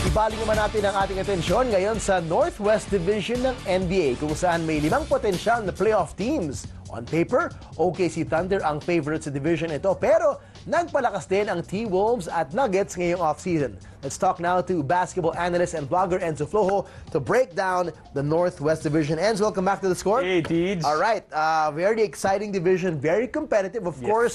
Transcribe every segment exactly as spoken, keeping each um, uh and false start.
Ibalik naman natin ang ating atensyon ngayon sa Northwest Division ng N B A kung saan may limang potensyal na playoff teams. On paper, O K C Thunder ang favorite sa division ito pero nagpalakas din ang T-Wolves at Nuggets ngayong offseason. Let's talk now to basketball analyst and blogger Enzo Flojo to break down the Northwest Division. Enzo, welcome back to the score. Hey, Teej. All right, uh, very exciting division, very competitive. Of Yes. course,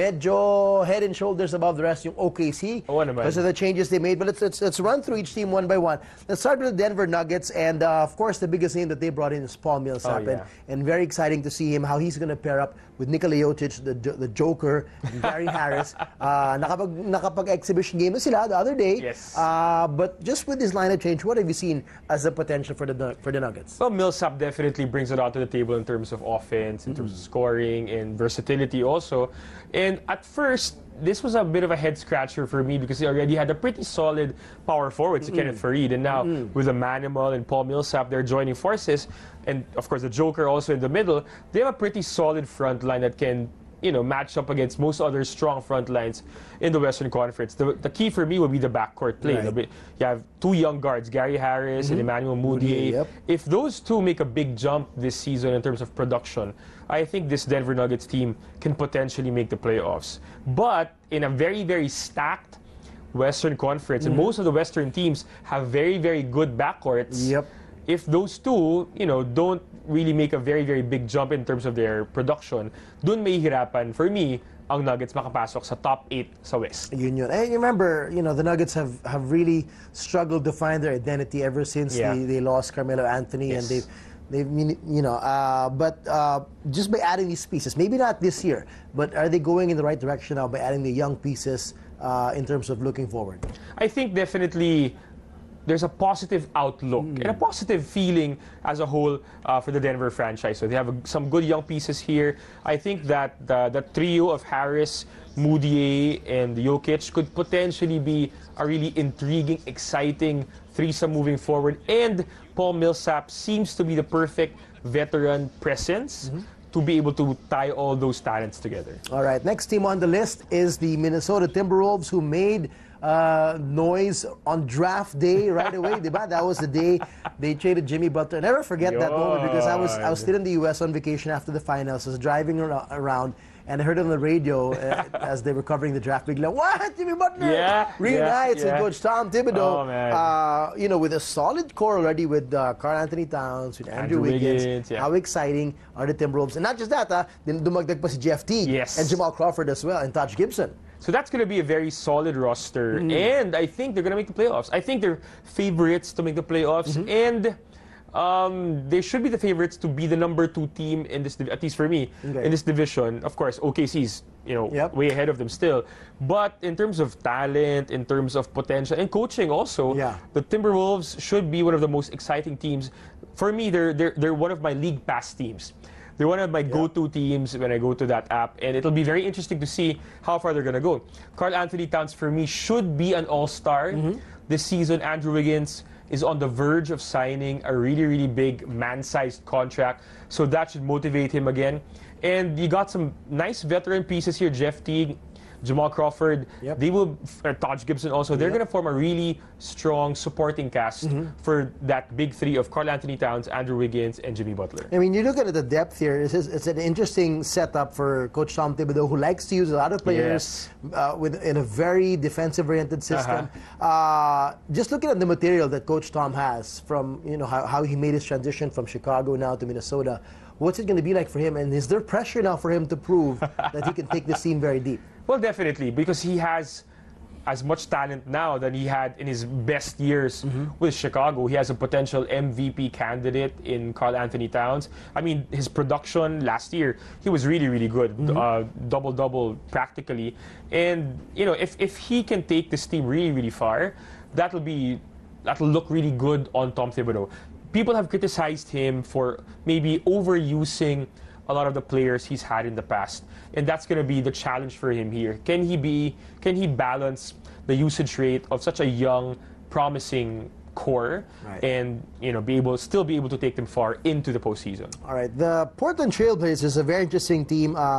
medyo head and shoulders above the rest yung O K C Oo naman. because of the changes they made. But let's, let's, let's run through each team one by one. Let's start with the Denver Nuggets. And, uh, of course, the biggest name that they brought in is Paul Millsap. Oh, yeah. and, and very exciting to see him, how he's going to pair up with Nikola Jokic, the, the Joker, and Gary Harris. Uh, nakapag, nakapag-exhibition game na sila the other day. Yes. Uh, but just with this lineup change, what have you seen as the potential for the for the Nuggets? Well, Millsap definitely brings it out to the table in terms of offense, in terms of scoring, and versatility also. And at first, this was a bit of a head scratcher for me because he already had a pretty solid power forward, mm-hmm. Kenneth Faried, and now mm-hmm. with the Manimal and Paul Millsap, they're joining forces, and of course the Joker also in the middle. They have a pretty solid front line that can, you know, match up against most other strong front lines in the Western Conference. The, the key for me would be the backcourt play. Right. You have two young guards, Gary Harris mm-hmm. and Emmanuel Mudiay. Yep. If those two make a big jump this season in terms of production, I think this Denver Nuggets team can potentially make the playoffs. But in a very, very stacked Western Conference, mm-hmm. and most of the Western teams have very, very good backcourts. Yep. If those two, you know, don't really make a very, very big jump in terms of their production, dun may hirapan, for me, ang Nuggets makapasok sa top eight sa West. Yun yun. And remember, you know, the Nuggets have, have really struggled to find their identity ever since Yeah. they, they lost Carmelo Anthony. Yes. And they've, they've, you know, uh, but uh, just by adding these pieces, maybe not this year, but are they going in the right direction now by adding the young pieces uh, in terms of looking forward? I think definitely there's a positive outlook mm. and a positive feeling as a whole uh, for the Denver franchise. So they have a, some good young pieces here. I think that the, the trio of Harris, Mudiay, and Jokic could potentially be a really intriguing, exciting threesome moving forward. And Paul Millsap seems to be the perfect veteran presence mm-hmm. to be able to tie all those talents together. All right, next team on the list is the Minnesota Timberwolves, who made Uh, noise on draft day right away, diba? That was the day they traded Jimmy Butler. Never forget that moment because I was I was still in the U S on vacation after the finals. I was driving around and I heard on the radio uh, as they were covering the draft. Big like, what? Jimmy Butler yeah, reunites yeah, yeah. with Coach Tom Thibodeau. Oh, man. Uh, you know, with a solid core already with uh, Karl Anthony Towns, with Andrew, Andrew Wiggins. Wiggins yeah. How exciting are the Timberwolves? And not just that, uh, dumagdag pa si Jeff Teague yes. and Jamal Crawford as well and Taj Gibson. So that's going to be a very solid roster, mm-hmm. and I think they're going to make the playoffs. I think they're favorites to make the playoffs, mm-hmm. and um, they should be the favorites to be the number two team in this, at least for me, okay. in this division. Of course, O K C's, you know, yep. way ahead of them still. But in terms of talent, in terms of potential, and coaching also, yeah. the Timberwolves should be one of the most exciting teams. For me, they're they're they're one of my league pass teams. They're one of my yeah. go-to teams when I go to that app, and it'll be very interesting to see how far they're going to go. Karl Anthony Towns, for me, should be an all-star mm-hmm. this season. Andrew Wiggins is on the verge of signing a really, really big man-sized contract, so that should motivate him again. And you got some nice veteran pieces here, Jeff Teague, Jamal Crawford, yep. they will, uh, Taj Gibson also, they're yep. going to form a really strong supporting cast mm-hmm. for that big three of Karl Anthony Towns, Andrew Wiggins, and Jimmy Butler. I mean, you look at the depth here, it's, it's an interesting setup for Coach Tom Thibodeau, who likes to use a lot of players yes. uh, with, in a very defensive-oriented system. Uh-huh. Uh, just looking at the material that Coach Tom has from, you know, how, how he made his transition from Chicago now to Minnesota, what's it going to be like for him? And is there pressure now for him to prove that he can take this team very deep? Well, definitely, because he has as much talent now than he had in his best years mm-hmm. with Chicago. He has a potential M V P candidate in Karl Anthony Towns. I mean, his production last year, he was really, really good. Mm-hmm. uh, double-double practically. And, you know, if, if he can take this team really, really far, that'll be, that'll look really good on Tom Thibodeau. People have criticized him for maybe overusing a lot of the players he's had in the past, and that's going to be the challenge for him here. Can he be? Can he balance the usage rate of such a young, promising core, right. and you know, be able still be able to take them far into the postseason? All right, the Portland Trailblazers is a very interesting team. Uh,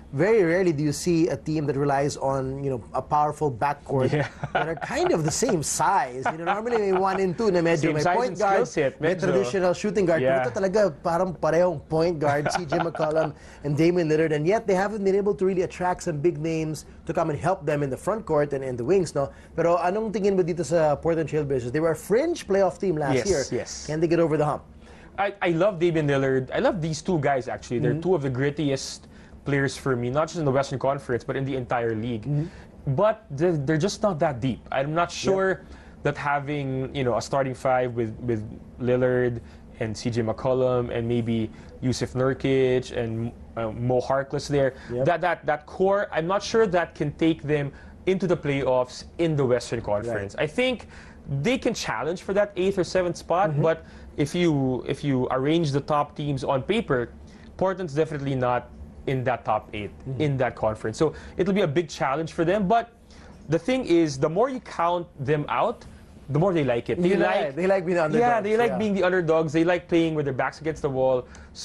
very rarely do you see a team that relies on, you know, a powerful backcourt Yeah. that are kind of the same size. You know, normally may one and two na medyo Same may size point and guard, skill set, may medyo. traditional shooting guard. Yeah. Pero ito talaga parang parehong point guard, C J McCollum and Damian Lillard, and yet they haven't been able to really attract some big names to come and help them in the front court and in the wings, no? Pero anong tingin mo dito sa Portland Trailblazers? They were a fringe playoff team last Yes, year. yes. Can they get over the hump? I, I love Damian Lillard. I love these two guys, actually. They're Mm-hmm. two of the grittiest players for me, not just in the Western Conference, but in the entire league. Mm-hmm. But they're, they're just not that deep. I'm not sure that having, you know, a starting five with, with Lillard and C J McCollum and maybe Yusuf Nurkic and uh, Mo Harkless there, Yep. that, that, that core, I'm not sure that can take them into the playoffs in the Western Conference. I think they can challenge for that eighth or seventh spot, Mm-hmm. but if you if you arrange the top teams on paper, Portland's definitely not in that top eight Mm-hmm. in that conference. So it'll be a big challenge for them. But the thing is, the more you count them out, the more they like it. They You know, like they like being the underdogs. yeah, they like yeah. being the underdogs. They like playing with their backs against the wall.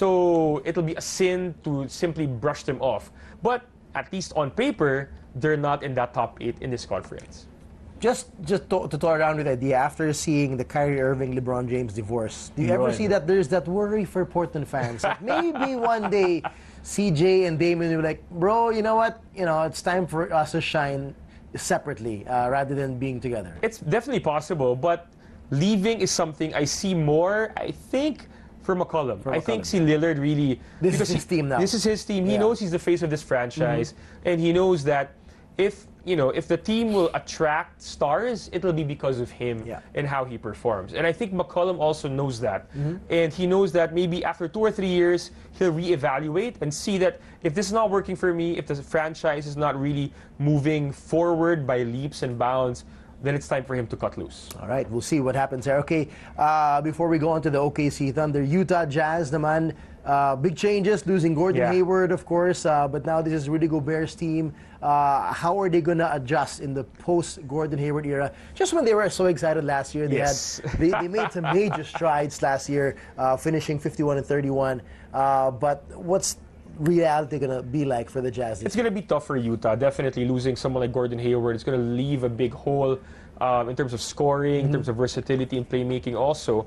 So it'll be a sin to simply brush them off. But at least on paper, they're not in that top eight in this conference. Just just to, to toy around with the idea, after seeing the Kyrie Irving, LeBron James divorce, do you ever Right. see that there's that worry for Portland fans? That maybe one day C J and Damian will be like, bro, you know what? You know, it's time for us to shine separately uh, rather than being together. It's definitely possible, but leaving is something I see more, I think, for McCollum. I think McCollum. see Lillard really... This is because his he- team now. This is his team. He Yeah. knows he's the face of this franchise, and he knows that if, you know, if the team will attract stars, it'll be because of him Yeah. and how he performs. And I think McCollum also knows that. And he knows that maybe after two or three years, he'll reevaluate and see that if this is not working for me, if the franchise is not really moving forward by leaps and bounds, then it's time for him to cut loose. All right, we'll see what happens there. Okay, uh, before we go on to the O K C Thunder, Utah Jazz naman, uh, big changes, losing Gordon Yeah. Hayward, of course, uh, but now this is Rudy Gobert's team. Uh, how are they going to adjust in the post-Gordon Hayward era? Just when they were so excited last year, they Yes. had they, they made some major strides last year, uh, finishing fifty-one and thirty-one. Uh, but what's reality going to be like for the Jazz this It's going to be tough for Utah. Definitely losing someone like Gordon Hayward. It's going to leave a big hole um, in terms of scoring, in terms of versatility and playmaking also.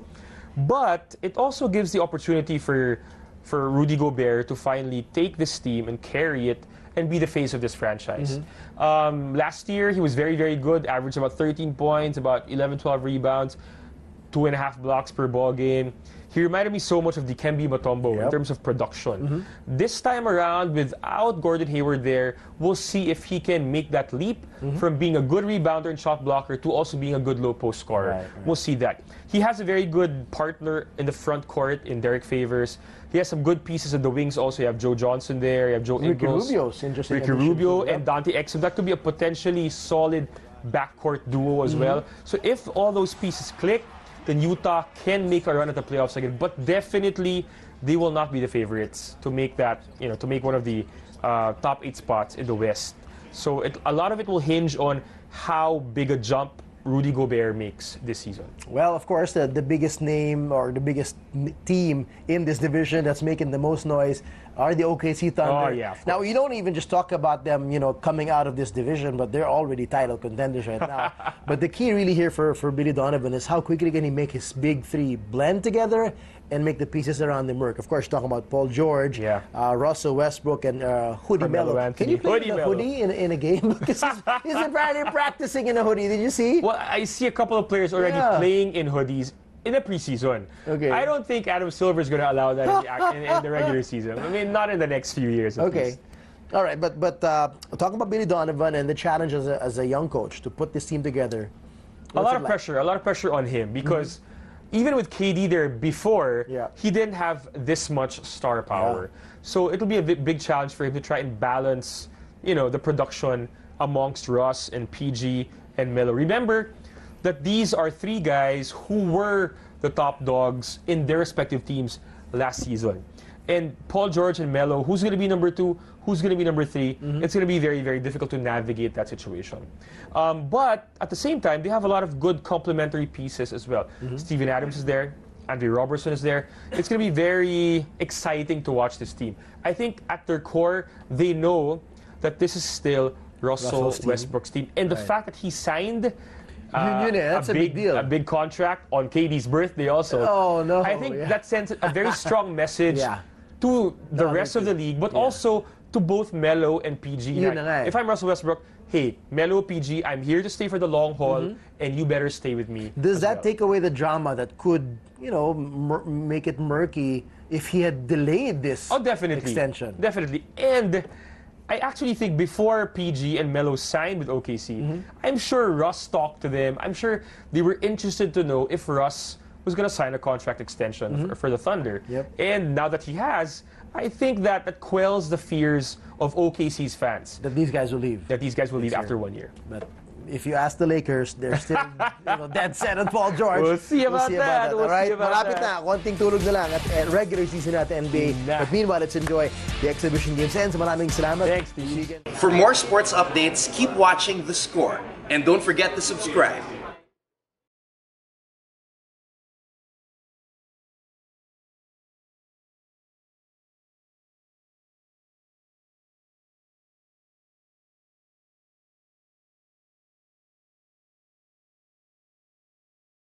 But it also gives the opportunity for for Rudy Gobert to finally take this team and carry it and be the face of this franchise. Um, last year, he was very, very good. Averaged about thirteen points, about eleven, twelve rebounds, two and a half blocks per ball game. He reminded me so much of Dikembe Mutombo in Yep. terms of production. This time around, without Gordon Hayward there, we'll see if he can make that leap from being a good rebounder and shot blocker to also being a good low post scorer. Right, right. We'll see that. He has a very good partner in the front court in Derek Favors. He has some good pieces in the wings also. You have Joe Johnson there. You have Joe Ricky Ingles. Rubio's interesting. Ricky addition Rubio too, yeah. and Dante Exum. That could be a potentially solid backcourt duo as well. So if all those pieces click, then Utah can make a run at the playoffs again. But definitely, they will not be the favorites to make that, you know, to make one of the uh, top eight spots in the West. So it, a lot of it will hinge on how big a jump Rudy Gobert makes this season. Well, of course, the, the biggest name or the biggest n- team in this division that's making the most noise are the O K C Thunder. Oh, yeah, of Now, course. you don't even just talk about them, you know, coming out of this division, but they're already title contenders right now. But the key really here for, for Billy Donovan is how quickly can he make his big three blend together and make the pieces around him work. Of course, talking about Paul George, Yeah. uh, Russell Westbrook, and uh, Hoodie Carmelo Melo. Anthony. Can you play Hoodie with a Melo. hoodie in, in a game? Because he's, he's apparently practicing in a hoodie. Did you see? Well, I see a couple of players already Yeah. playing in hoodies in the preseason. Okay. I don't think Adam Silver is going to allow that in the, ac- in, in the regular season. I mean, not in the next few years. At Okay. least. All right, but but uh, talking about Billy Donovan and the challenge as a, as a young coach to put this team together. A what's lot it of like? pressure, a lot of pressure on him because even with K D there before, Yeah. he didn't have this much star power. So it'll be a big, big challenge for him to try and balance, you know, the production amongst Russ and P G and Melo. Remember that these are three guys who were the top dogs in their respective teams last season. And Paul George and Melo, who's going to be number two? Who's going to be number three? Mm-hmm. It's going to be very, very difficult to navigate that situation. Um, but at the same time, they have a lot of good complementary pieces as well. Mm-hmm. Steven Adams is there. Andre Robertson is there. It's going to be very exciting to watch this team. I think at their core, they know that this is still Russell Russell's Westbrook's team. And the Right. fact that he signed uh, Yun, yun eh. That's a big deal. a big contract on K D's birthday also. Oh, no. I think Yeah. that sends a very strong message Yeah. to the No, rest no, of the league, but yeah. also to both Melo and P G. Yun Na, na nga eh. if I'm Russell Westbrook, hey, Melo, P G, I'm here to stay for the long haul, Mm-hmm. and you better stay with me. Does as that well. take away the drama that could, you know, mur- make it murky if he had delayed this Oh, definitely. extension? Definitely. And I actually think before P G and Melo signed with O K C, Mm-hmm. I'm sure Russ talked to them. I'm sure they were interested to know if Russ was going to sign a contract extension for, for the Thunder. Mm-hmm. Yep. And now that he has, I think that that quells the fears of O K C's fans That these guys will leave. that these guys will leave year. after one year. But if you ask the Lakers, they're still you know, dead set on Paul George. We'll see about that. We'll All right? see about Malapit that. na. Konting tulog na lang at uh, regular season natin N B A. Na. But meanwhile, let's enjoy the exhibition games. And maraming salamat. Thanks, Steve. See you again. For more sports updates, keep watching The Score. And don't forget to subscribe.